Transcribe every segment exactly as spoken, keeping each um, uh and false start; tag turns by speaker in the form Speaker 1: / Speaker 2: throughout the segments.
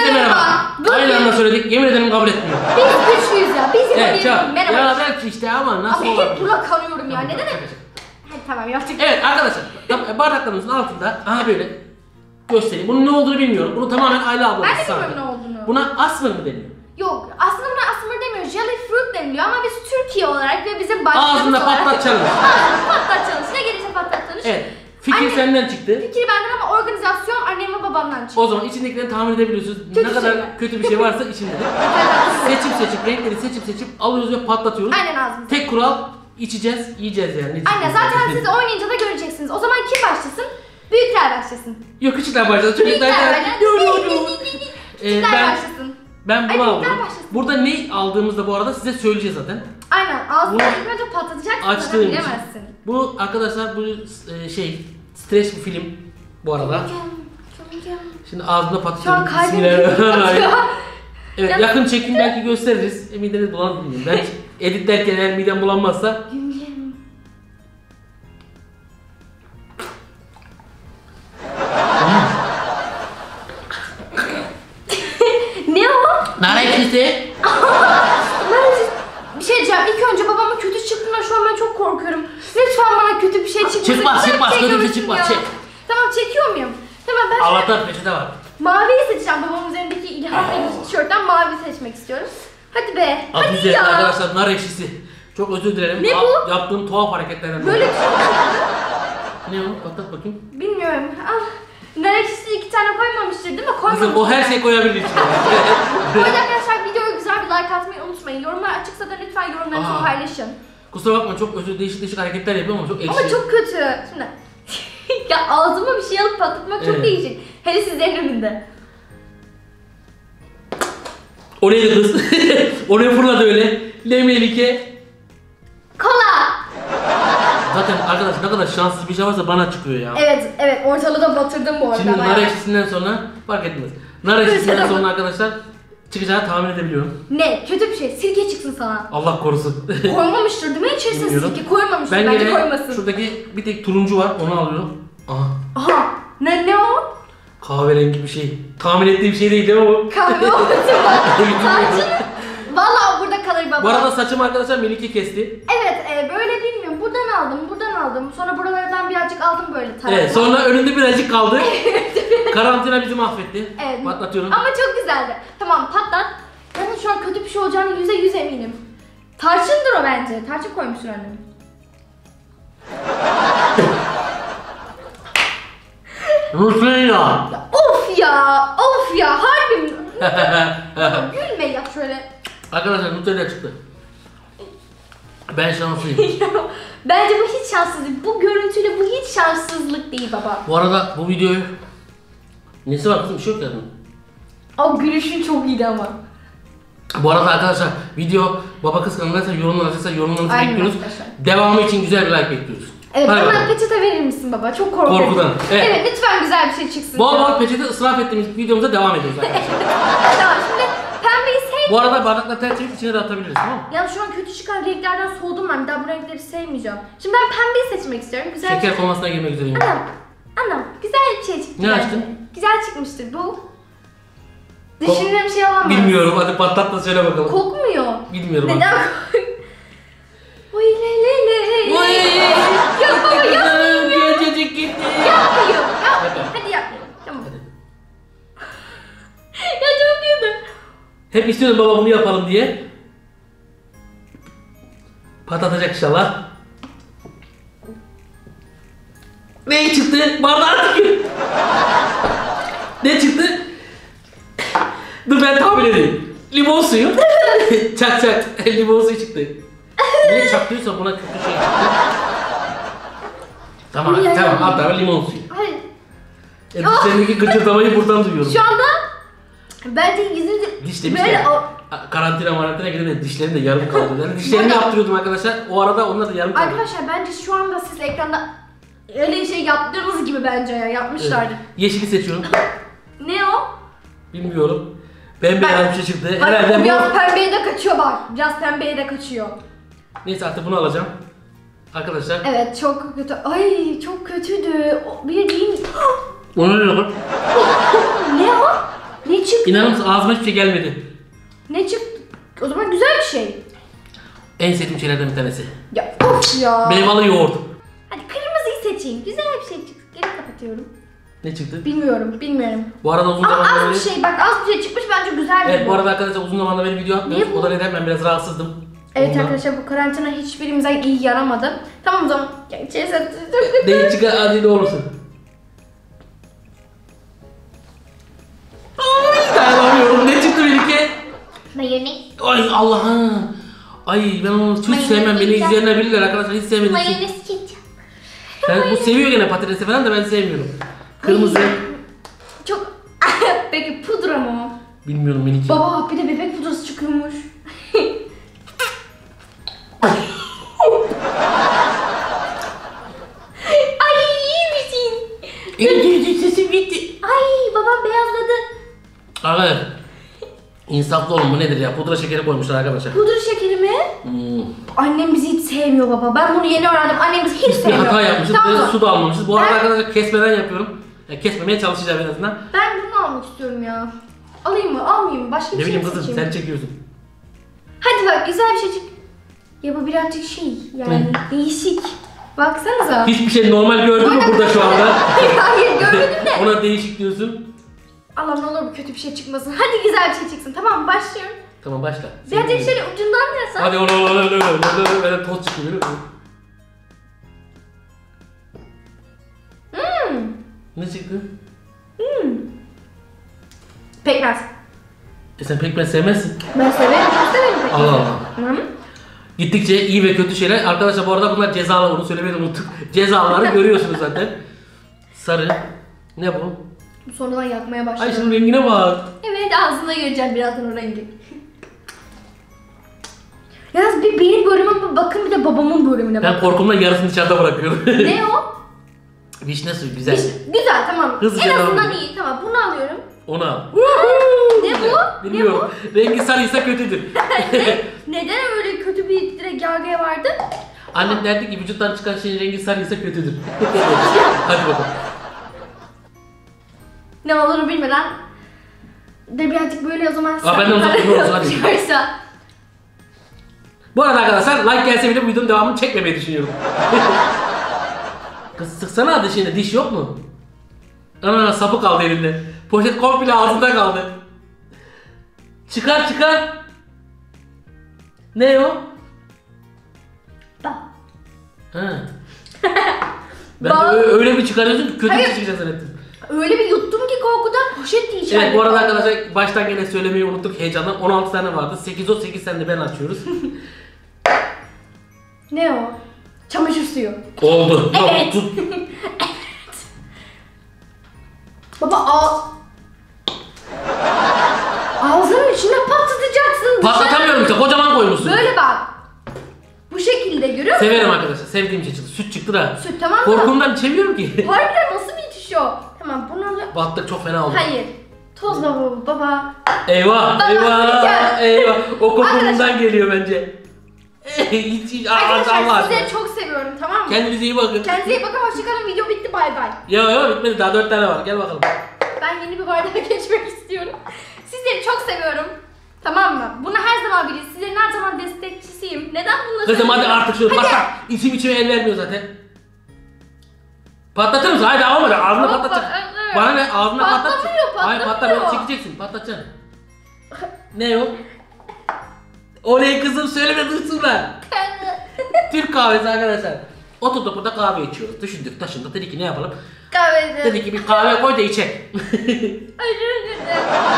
Speaker 1: Herkese merhaba. Aynı anda söyledik. Yemin ederim kabul etmiyor.
Speaker 2: Biz güçlüyüz ya. Biz
Speaker 1: evet,
Speaker 2: yapabiliriz. Merhaba.
Speaker 1: Ya belki işte ama nasıl olur?
Speaker 2: Abi hep buna kanıyorum ya. Neden hep? Hadi tamam yaptık.
Speaker 1: Evet arkadaşlar. Bardaklarımızın altında aha böyle göstereyim. Bunun ne olduğunu bilmiyorum. Bunu tamamen Ayla ablamız
Speaker 2: Ben de
Speaker 1: sandı.
Speaker 2: bilmiyorum ne olduğunu.
Speaker 1: Buna asmır mı deniyor?
Speaker 2: Yok aslında buna asmır demiyor. Jelly fruit deniliyor ama biz Türkiye olarak ve bizim başkanımız
Speaker 1: Ağzında
Speaker 2: olarak.
Speaker 1: patlat challenge.
Speaker 2: Ağzında patlat challenge. Ne gelirse patlat challenge.
Speaker 1: Evet. Fikir
Speaker 2: Anne,
Speaker 1: senden çıktı.
Speaker 2: Fikir benden ama organizasyon annem ve babamdan çıktı.
Speaker 1: O zaman içindekileri tahmin edebiliyorsunuz.
Speaker 2: Kötü
Speaker 1: ne kadar
Speaker 2: şeyler.
Speaker 1: kötü bir şey varsa içindedir. seçip seçip renkleri seçip seçip alıyoruz ve patlatıyoruz.
Speaker 2: Aynen ağzımıza.
Speaker 1: Tek kural içeceğiz, yiyeceğiz yani.
Speaker 2: Aynen zaten siz oynayınca da göreceksiniz. O zaman kim başlasın? Büyükler başlasın.
Speaker 1: Yok küçükler başlasın. Çocuklar
Speaker 2: Büyükler
Speaker 1: da...
Speaker 2: başlasın.
Speaker 1: Ee,
Speaker 2: Küçükler
Speaker 1: ben,
Speaker 2: başlasın.
Speaker 1: ben
Speaker 2: Ay,
Speaker 1: bunu
Speaker 2: büyükler
Speaker 1: aldım.
Speaker 2: başlasın.
Speaker 1: Burada ne aldığımızda bu arada size söyleyeceğiz zaten.
Speaker 2: Aynen ağzını
Speaker 1: Bunu
Speaker 2: ilk önce patlatacaksın.
Speaker 1: Açtığım için.
Speaker 2: Bilemezsin.
Speaker 1: Bu arkadaşlar bu e, şey stres bir film bu arada. Şimdi ağzımda
Speaker 2: Şu an
Speaker 1: patlıyorum.
Speaker 2: kalbim
Speaker 1: Bismillahirrahmanirrahim.
Speaker 2: atıyor.
Speaker 1: Evet
Speaker 2: Ya-
Speaker 1: yakın çekim belki gösteririz. E, mideniz bulanır bilmiyorum. Belki editlerken eğer midem bulanmazsa.
Speaker 2: Ne o?
Speaker 1: Nar ekşisi.
Speaker 2: Bir şey diyeceğim. İlk önce babama kötü çıktığından şu an ben çok korkuyorum. Lütfen bana kötü bir şey çıkmasın.
Speaker 1: Çıkmaz,
Speaker 2: Güzel
Speaker 1: çıkmaz.
Speaker 2: bir
Speaker 1: Kötü bir şey
Speaker 2: görsün
Speaker 1: çıkmaz,
Speaker 2: ya.
Speaker 1: çek.
Speaker 2: Tamam çekiyor muyum? Tamam ben şu
Speaker 1: Allah'tan peçete var.
Speaker 2: maviyi seçeceğim. Babamın üzerindeki ilham edici tişörtten mavi seçmek istiyorum. Hadi be.
Speaker 1: Adı
Speaker 2: Hadi
Speaker 1: üzerinde
Speaker 2: ya.
Speaker 1: arkadaşlar nar ekşisi. Çok özür dilerim.
Speaker 2: Ne
Speaker 1: A-
Speaker 2: bu?
Speaker 1: Yaptığım tuhaf hareketlerden
Speaker 2: Böyle
Speaker 1: dolayı.
Speaker 2: bir şey mi çıktı?
Speaker 1: Ne o? Patlat bakayım.
Speaker 2: Bilmiyorum. Ah. Nar ekşisi iki tane koymamıştır değil mi? Koymamıştır.
Speaker 1: Kızım o her şeyi koyabilir içine.
Speaker 2: Bu arada arkadaşlar videoya güzel bir like atmayı unutmayın. Yorumlar açıksa da lütfen yorumlarınızı
Speaker 1: Aa.
Speaker 2: paylaşın.
Speaker 1: Kusura bakma çok özür değişik değişik hareketler yapıyorum ama çok ekşi.
Speaker 2: Ama çok kötü. Şimdi ya ağzıma bir şey alıp patlatmak çok
Speaker 1: Evet.
Speaker 2: değişik. Hele sizlerin önünde.
Speaker 1: O neydi kız? Oraya fırladı öyle. Ne melike.
Speaker 2: Kola.
Speaker 1: Zaten arkadaş ne kadar şanssız bir şey varsa bana çıkıyor ya.
Speaker 2: Evet, evet ortalığı da batırdım bu arada.
Speaker 1: Şimdi nar
Speaker 2: bayağı.
Speaker 1: ekşisinden sonra fark etmez. Nar ekşisinden sonra arkadaşlar çıkacağını tahmin edebiliyorum.
Speaker 2: Ne? Kötü bir şey. Sirke çıksın sana.
Speaker 1: Allah korusun.
Speaker 2: Koymamıştır değil mi? İçerisine
Speaker 1: Bilmiyorum.
Speaker 2: sirke koymamıştır.
Speaker 1: Ben
Speaker 2: Bence
Speaker 1: yine
Speaker 2: koymasın.
Speaker 1: şuradaki bir tek turuncu var onu alıyorum. Aha
Speaker 2: Aha. Ne ne o?
Speaker 1: kahverengi bir şey. Tahmin ettiğim bir şey değil değil mi bu?
Speaker 2: Kahve oldu.
Speaker 1: Bilmiyorum.
Speaker 2: Valla burada kalır baba.
Speaker 1: Bu arada saçım arkadaşlar Melike kesti.
Speaker 2: Evet, e, böyle bilmiyorum. Buradan aldım, buradan aldım. Sonra buralardan birazcık aldım böyle taraftan.
Speaker 1: Evet sonra önünde birazcık kaldı. Karantina bizi mahvetti.
Speaker 2: Evet.
Speaker 1: Patlatıyorum.
Speaker 2: Ama çok güzeldi. Tamam patlat. Ben şu an kötü bir şey olacağını yüzde yüz eminim. Tarçındır o bence. Tarçın koymuşsun annem.
Speaker 1: Nutella.
Speaker 2: Ya, of ya, of ya. Harbi mi? Gülme ya şöyle.
Speaker 1: Arkadaşlar Nutella çıktı. Ben şanslıyım.
Speaker 2: Bence bu hiç şanssızlık. Bu görüntüyle bu hiç şanssızlık değil baba.
Speaker 1: Bu arada bu videoyu nesi var kızım bir şey yok yani.
Speaker 2: O gülüşün çok iyiydi ama.
Speaker 1: Bu arada arkadaşlar video baba kız kanalındaysa yorumlar açarsa yorumlarınızı
Speaker 2: Aynen
Speaker 1: bekliyoruz.
Speaker 2: arkadaşlar.
Speaker 1: Devamı için güzel bir like bekliyoruz.
Speaker 2: Evet,
Speaker 1: Hadi
Speaker 2: bana
Speaker 1: bakalım.
Speaker 2: peçete verir misin baba? Çok korkuyorum.
Speaker 1: Korkudan, evet.
Speaker 2: Evet, lütfen güzel bir şey çıksın.
Speaker 1: Bol bol peçete ısraf ettiğimiz videomuza devam ediyoruz arkadaşlar.
Speaker 2: Tamam, şimdi pembeyi sevdim.
Speaker 1: Bu arada bardakla ters çevirip içine de atabiliriz tamam mı?
Speaker 2: Ya şu an kötü çıkan renklerden soğudum ben. Bir daha bu renkleri sevmeyeceğim. Şimdi ben pembeyi seçmek istiyorum. Güzel.
Speaker 1: Şeker komasına girmek üzereyim.
Speaker 2: Anam, anam güzel bir şey çıktı.
Speaker 1: Ne
Speaker 2: bence.
Speaker 1: açtın?
Speaker 2: Güzel çıkmıştır bu. Düşündüğüm şey olamaz.
Speaker 1: Bilmiyorum hadi patlat da söyle bakalım.
Speaker 2: Kokmuyor.
Speaker 1: Bilmiyorum.
Speaker 2: Neden
Speaker 1: abi.
Speaker 2: Oy le le le.
Speaker 1: Oy!
Speaker 2: Ya baba yapmayayım.
Speaker 1: Gececik gitti.
Speaker 2: Yapmayayım. Yapmayayım. Hadi yapmayayım. Tamam. Ya çok iyiydi.
Speaker 1: Hep istiyordum baba bunu yapalım diye. Patlatacak inşallah. Ne çıktı? Bardağa tükür. Ne çıktı? Dur ben tahmin edeyim. Limon suyu. Çak çak. Limon suyu çıktı. Niye çaktıysa buna kötü şey çıktı. Tamam
Speaker 2: Ya,
Speaker 1: tamam
Speaker 2: ya.
Speaker 1: hatta limon suyu.
Speaker 2: Hayır.
Speaker 1: E, dişlerindeki gıcırdamayı buradan duyuyorum.
Speaker 2: Şu anda bence yüzünde
Speaker 1: Diş demişken
Speaker 2: böyle o...
Speaker 1: karantina marantina girip dişlerim de yarım kaldı. Yani dişlerimi
Speaker 2: Burada-
Speaker 1: yaptırıyordum arkadaşlar. O arada onlar da yarım kaldı.
Speaker 2: Arkadaşlar bence şu anda siz ekranda öyle şey yaptığınız gibi bence ya yapmışlardır.
Speaker 1: Evet. Yeşili seçiyorum.
Speaker 2: Ne o?
Speaker 1: Bilmiyorum. Bembeyaz bir şey çıktı.
Speaker 2: Hayır,
Speaker 1: Herhalde
Speaker 2: o
Speaker 1: bu...
Speaker 2: biraz pembeye de kaçıyor bak. Biraz pembeye de kaçıyor.
Speaker 1: Neyse artık bunu alacağım. Arkadaşlar.
Speaker 2: Evet çok kötü. Ay çok kötüydü. O, bir değil.
Speaker 1: Onu ne yapalım?
Speaker 2: Ne o? Ne Ne çıktı?
Speaker 1: İnanır mısın ağzıma hiçbir şey gelmedi.
Speaker 2: Ne çıktı? O zaman güzel bir şey.
Speaker 1: En sevdiğim şeylerden bir tanesi.
Speaker 2: Ya of ya.
Speaker 1: Meyveli yoğurt.
Speaker 2: Hadi kırmızıyı seçeyim. Güzel bir şey çıktı. Geri kapatıyorum.
Speaker 1: Ne çıktı?
Speaker 2: Bilmiyorum, bilmiyorum.
Speaker 1: Bu arada uzun
Speaker 2: Ama
Speaker 1: zamandır
Speaker 2: az
Speaker 1: böyle...
Speaker 2: bir şey bak, az bir şey çıkmış bence güzel bir
Speaker 1: Evet bu arada arkadaşlar uzun zamandır benim video atmıyoruz.
Speaker 2: Niye bu?
Speaker 1: O da neden ben biraz rahatsızdım.
Speaker 2: Evet
Speaker 1: Ondan.
Speaker 2: arkadaşlar bu karantina hiçbirimize iyi yaramadı. Tamam o zaman. Ya, içerisi...
Speaker 1: Değil çıkar hadi ne olursun. Ay dayanamıyorum. Ne çıktı Melike?
Speaker 2: Mayonez.
Speaker 1: Ay Allah'ım. Ay ben onu hiç
Speaker 2: Mayonez
Speaker 1: sevmem. Beni
Speaker 2: yiyeceğim.
Speaker 1: izleyenler bilirler arkadaşlar hiç sevmedim.
Speaker 2: Mayonez ketçap.
Speaker 1: Ben, bu seviyor gene patatesi falan da ben sevmiyorum. Kırmızı.
Speaker 2: Çok... Peki pudra mı o?
Speaker 1: Bilmiyorum Melike.
Speaker 2: Baba bir de bebek pudrası çıkıyormuş. Ay iyi misin?
Speaker 1: İyi sesim gitti.
Speaker 2: Ay babam beyazladı.
Speaker 1: Evet. İnsaflı olun bu nedir ya? Pudra şekeri koymuşlar arkadaşlar.
Speaker 2: Pudra şekeri mi?
Speaker 1: Hmm.
Speaker 2: Annem bizi hiç sevmiyor baba. Ben bunu yeni öğrendim. Annem bizi hiç
Speaker 1: Bir
Speaker 2: sevmiyor.
Speaker 1: hata yapmışız.
Speaker 2: Tamam.
Speaker 1: Biraz su da almamışız. Bu arada
Speaker 2: Ben-
Speaker 1: arkadaşlar kesmeden yapıyorum. Yani kesmemeye çalışacağım en azından.
Speaker 2: Ben bunu almak istiyorum ya. Alayım mı? Almayayım mı? Başka bir
Speaker 1: Ne
Speaker 2: şey
Speaker 1: bileyim
Speaker 2: mi
Speaker 1: kızım
Speaker 2: seçeyim?
Speaker 1: sen çekiyorsun.
Speaker 2: Hadi bak güzel bir şey çık. Ya bu birazcık şey yani değişik. Baksanıza.
Speaker 1: Hiçbir şey normal gördün mü
Speaker 2: Bak-
Speaker 1: burada şu anda?
Speaker 2: Hayır görmedim de.
Speaker 1: Ona değişik diyorsun.
Speaker 2: Allah ne olur bu kötü bir şey çıkmasın. Hadi güzel bir şey çıksın. Tamam mı? Başlıyorum.
Speaker 1: Tamam başla.
Speaker 2: Birazcık şöyle ucundan biraz.
Speaker 1: Hadi ola ola ola ola ola ola böyle toz çıkıyor biliyor musun?
Speaker 2: Hmm.
Speaker 1: Ne çıktı?
Speaker 2: Hmm. Pekmez.
Speaker 1: E sen pekmez sevmezsin.
Speaker 2: Ben severim. Çok severim pekmez.
Speaker 1: Allah Allah.
Speaker 2: Hı?
Speaker 1: Gittikçe iyi ve kötü şeyler. Arkadaşlar bu arada bunlar cezalar. Onu söylemeyi de unuttuk. Cezaları görüyorsunuz zaten. Sarı. Ne bu?
Speaker 2: Bu sonradan yakmaya başladı.
Speaker 1: Ay şunun rengine bak.
Speaker 2: Evet ağzına göreceğim birazdan o rengi. Yalnız bir benim bölümüme bir bakın bir de babamın bölümüne
Speaker 1: Ben
Speaker 2: bakın.
Speaker 1: korkumdan yarısını dışarıda bırakıyorum.
Speaker 2: Ne o?
Speaker 1: Vişne suyu güzel.
Speaker 2: Güzel, güzel tamam.
Speaker 1: Hızlıca
Speaker 2: en
Speaker 1: devam
Speaker 2: azından
Speaker 1: edelim.
Speaker 2: iyi tamam bunu alıyorum.
Speaker 1: Onu al.
Speaker 2: Ne bu?
Speaker 1: Bilmiyorum. Rengi sarıysa kötüdür.
Speaker 2: Ne? Neden öyle kötü bir direkt yargıya vardı?
Speaker 1: Annem derdi ki vücuttan çıkan şeyin rengi sarıysa kötüdür. Hadi bakalım.
Speaker 2: Ne olduğunu bilmeden de birazcık böyle o zaman
Speaker 1: Aa, benden uzak dur, olsun, hadi.
Speaker 2: çıkarsa.
Speaker 1: Bu arada arkadaşlar like gelse bile bu videonun devamını çekmemeyi düşünüyorum. Kız sıksana dişine, diş yok mu? Ana sapı kaldı elinde. Poşet komple ağzında kaldı. Çıkar çıkar. Ne o?
Speaker 2: Bak.
Speaker 1: Ha. Ben de
Speaker 2: Bal.
Speaker 1: ö- öyle bir çıkarıyorsun ki kötü bir
Speaker 2: Hayır.
Speaker 1: şey çıkacak zannettim.
Speaker 2: Öyle bir yuttum ki korkudan poşet diyeceğim.
Speaker 1: Evet bu arada arkadaşlar baştan gene söylemeyi unuttuk heyecandan. on altı tane vardı. sekiz o sekiz tane de ben açıyoruz.
Speaker 2: Ne o? Çamaşır suyu.
Speaker 1: Oldu.
Speaker 2: Evet.
Speaker 1: Tut.
Speaker 2: Baba ağ... Ağzının içine patlatacaksın.
Speaker 1: Patlatamıyorum işte kocaman koymuşsun.
Speaker 2: Böyle bak. Bu şekilde görüyor musun?
Speaker 1: Severim arkadaşlar. Sevdiğim şey çıktı. Süt çıktı da.
Speaker 2: Süt tamam mı?
Speaker 1: Korkumdan içemiyorum ki.
Speaker 2: Harbiden nasıl bir diş o? Tamam bunu alıyorum.
Speaker 1: Battık çok fena oldu.
Speaker 2: Hayır. Toz baba baba.
Speaker 1: Eyvah
Speaker 2: Baba,
Speaker 1: eyvah
Speaker 2: gel.
Speaker 1: eyvah. O kokumundan
Speaker 2: Arkadaşlar-
Speaker 1: geliyor bence. hiç hiç Allah
Speaker 2: Arkadaşlar
Speaker 1: Allah.
Speaker 2: sizleri çok seviyorum tamam mı?
Speaker 1: Kendinize iyi bakın.
Speaker 2: Kendinize iyi bakın hoşçakalın video bitti bay bay.
Speaker 1: Ya ya bitmedi daha dört tane var. Gel bakalım.
Speaker 2: Ben yeni bir bardağa geçmek istiyorum. Sizleri çok seviyorum. Tamam mı? Bunu her zaman bilin. Sizlerin her zaman destekçisiyim. Neden bunları
Speaker 1: Kızım hadi
Speaker 2: söylüyorum?
Speaker 1: artık şunu
Speaker 2: Hadi.
Speaker 1: patlat. İçim içime el vermiyor zaten. Patlatır mısın? Haydi olmadı. Ağzına
Speaker 2: Ama
Speaker 1: patlatacaksın.
Speaker 2: patlamıyor.
Speaker 1: Bana ne? Ağzına patlat.
Speaker 2: Patlamıyor,
Speaker 1: Hayır patla
Speaker 2: patlamıyor.
Speaker 1: böyle çekeceksin. Patlatacaksın. Ne o? Oley kızım söyleme duysunlar. Türk kahvesi arkadaşlar. Oturduk burada kahve içiyoruz. Düşündük taşındık dedik ki ne yapalım?
Speaker 2: Kahvede.
Speaker 1: Dedik ki bir kahve koy da içek.
Speaker 2: Özür dilerim.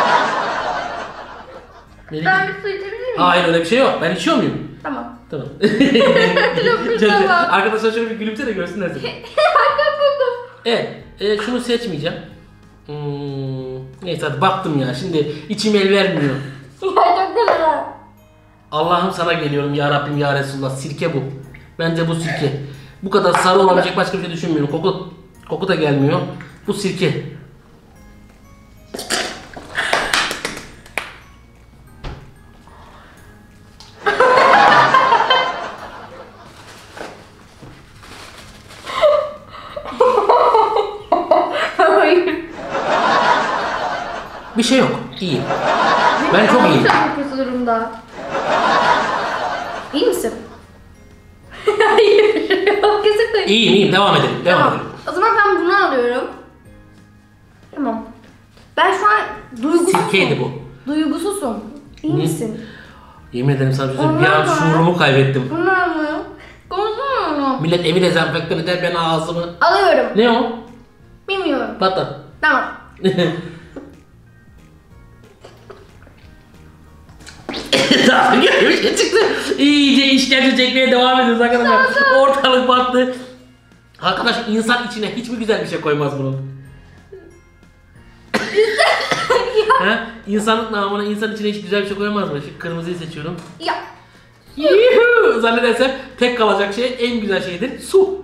Speaker 1: Melike.
Speaker 2: Ben bir su içebilir miyim?
Speaker 1: Hayır öyle bir şey yok. Ben içiyor muyum?
Speaker 2: Tamam.
Speaker 1: Tamam.
Speaker 2: Tamam.
Speaker 1: Arkadaşlar şöyle bir gülümse de görsünler seni.
Speaker 2: Annem buldum.
Speaker 1: Evet. E, şunu seçmeyeceğim. Hmm, neyse hadi baktım ya. Şimdi içim el vermiyor.
Speaker 2: Ya çok güzel.
Speaker 1: Allah'ım sana geliyorum ya Rabbim ya Resulullah. Sirke bu. Bence bu sirke. Bu kadar sarı olabilecek başka bir şey düşünmüyorum. Koku koku da gelmiyor. Bu sirke.
Speaker 2: Hayır.
Speaker 1: Bir şey yok. İyi. Ben çok iyiyim.
Speaker 2: Çok kötü durumda. İyi misin? Hayır. Kesinlikle.
Speaker 1: İyiyim iyiyim. Devam edelim. Devam
Speaker 2: Tamam.
Speaker 1: edelim.
Speaker 2: O zaman ben bunu alıyorum. Tamam. Ben şu an duygusuzum.
Speaker 1: Sirkeydi bu.
Speaker 2: Duygusuzum. İyi
Speaker 1: Hı.
Speaker 2: misin?
Speaker 1: Yemin ederim sana bir şey söyleyeyim. Bir
Speaker 2: Onlar
Speaker 1: an
Speaker 2: var.
Speaker 1: şuurumu kaybettim.
Speaker 2: Bunlar mı? Konuşsana mı?
Speaker 1: Millet evi dezenfektan eder, ben ağzımı.
Speaker 2: Alıyorum.
Speaker 1: Ne o?
Speaker 2: Bilmiyorum.
Speaker 1: Patlat.
Speaker 2: Tamam.
Speaker 1: Tamam, bir şey çıktı. İyice işkence çekmeye devam ediyoruz arkadaşlar. Ortalık battı. Arkadaş insan içine hiç mi güzel bir şey koymaz bunun? Ha? İnsanlık namına insan içine hiç güzel bir şey koymaz mı? Şu kırmızıyı seçiyorum.
Speaker 2: Ya.
Speaker 1: Yuhuu! Zannedersem tek kalacak şey en güzel şeydir. Su.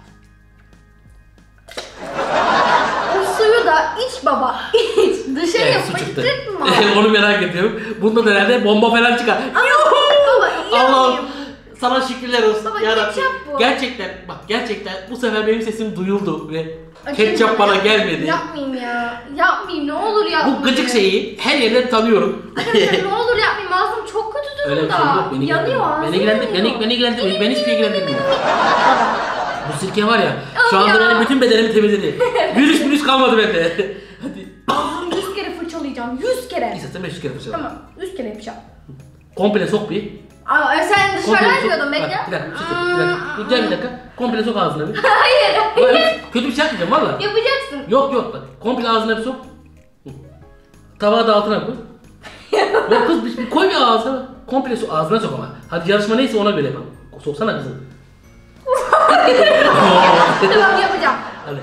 Speaker 2: O suyu da iç baba. İç. Dışarı
Speaker 1: Evet,
Speaker 2: evet,
Speaker 1: su çıktı.
Speaker 2: mı?
Speaker 1: Onu merak ediyorum. Bunda da herhalde bomba falan çıkar.
Speaker 2: Baba
Speaker 1: Allah'ım
Speaker 2: inanmıyorum.
Speaker 1: sana şükürler olsun.
Speaker 2: Baba,
Speaker 1: Yarabbim.
Speaker 2: ketçap bu.
Speaker 1: Gerçekten bak gerçekten bu sefer benim sesim duyuldu ve
Speaker 2: Ay,
Speaker 1: ketçap bana gelmedi.
Speaker 2: Yapmayayım ya. Yapmayayım ne olur yapmayayım.
Speaker 1: Bu gıcık şeyi her yerden tanıyorum.
Speaker 2: Arkadaşlar ne olur yapmayayım. Ağzım çok kötü durumda.
Speaker 1: Öyle bir şey yok. Beni
Speaker 2: Yanıyor ağzım.
Speaker 1: Beni ilgilendirmiyor. Beni, beni ilgilendirmiyor. Beni hiçbir ilgilendirmiyor. Bu sirke var ya şu
Speaker 2: Of
Speaker 1: anda
Speaker 2: ya.
Speaker 1: benim bütün bedenimi temizledi. Virüs virüs kalmadı bende. Hadi.
Speaker 2: Ağzımı yüz kere fırçalayacağım. Yüz kere.
Speaker 1: İstersen beş yüz kere fırçala.
Speaker 2: Tamam. Yüz kere yapacağım.
Speaker 1: Komple sok bir.
Speaker 2: Aa, sen
Speaker 1: Komple
Speaker 2: dışarıdan
Speaker 1: sok.
Speaker 2: yapıyordun
Speaker 1: Bak,
Speaker 2: bekle.
Speaker 1: Bir dakika bir şey söyleyeyim. Bir dakika. Bir, gel bir dakika. Komple sok ağzına bir.
Speaker 2: Hayır.
Speaker 1: Böyle kötü bir şey yapmayacağım valla.
Speaker 2: Yapacaksın.
Speaker 1: Yok yok bak. Komple ağzına bir sok. Tabağı da altına koy. Yok kız bir, bir koy bir ağzına. Komple sok. Ağzına sok ama. Hadi yarışma neyse ona göre yapalım. Soksana kızım.
Speaker 2: Tamam yapacağım.
Speaker 1: Hadi.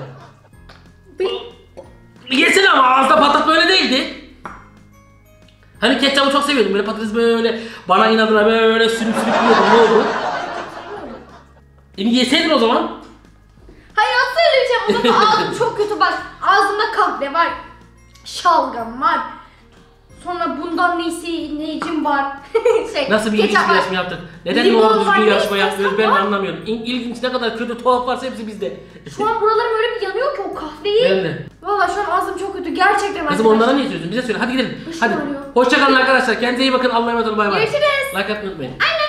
Speaker 1: Yesin ama ağızda patlatma öyle değildi. Hani ketçabı çok seviyordum. Böyle patates böyle bana inadına böyle sürüp sürüp yiyordum. Ne oldu? E yeseydin o zaman.
Speaker 2: Hayır nasıl öyle bir şey? O zaman ağzım çok kötü bak. Ağzımda kahve var. Şalgam var. Sonra bundan neyse neycim var. şey,
Speaker 1: Nasıl bir ilginç
Speaker 2: ketçap
Speaker 1: bir
Speaker 2: var.
Speaker 1: yarışma yaptık? Neden
Speaker 2: Limon
Speaker 1: doğru
Speaker 2: var,
Speaker 1: düzgün
Speaker 2: ne
Speaker 1: yarışma yapmıyoruz ben
Speaker 2: istersen var.
Speaker 1: anlamıyorum. İl- İlginç ne kadar kötü tuhaf varsa hepsi bizde.
Speaker 2: Şu an buralarım öyle bir yanıyor ki o kahveyi.
Speaker 1: Ben de.
Speaker 2: Valla şu an ağzım çok kötü gerçekten.
Speaker 1: Kızım onlara niye söylüyorsun? Bize söyle. Hadi gidelim.
Speaker 2: Başım
Speaker 1: Hadi.
Speaker 2: ağrıyor.
Speaker 1: Hoşça kalın arkadaşlar. Kendinize iyi bakın. Allah'a emanet olun. Bay bay.
Speaker 2: Görüşürüz.
Speaker 1: Like atmayı unutmayın.
Speaker 2: Anne.